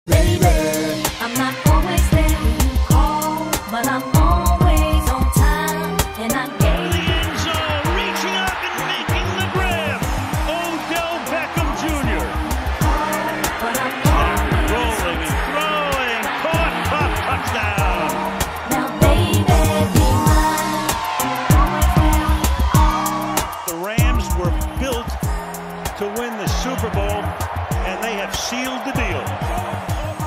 Baby, I'm not always there when you call, but I'm always on time, and I gave the end zone, reaching up and making the grab. Odell Beckham Jr. but I'm Rolling and throwing, caught, touchdown. now, baby, be mine. Always there. The Rams were built to win the Super Bowl, and they have sealed the deal.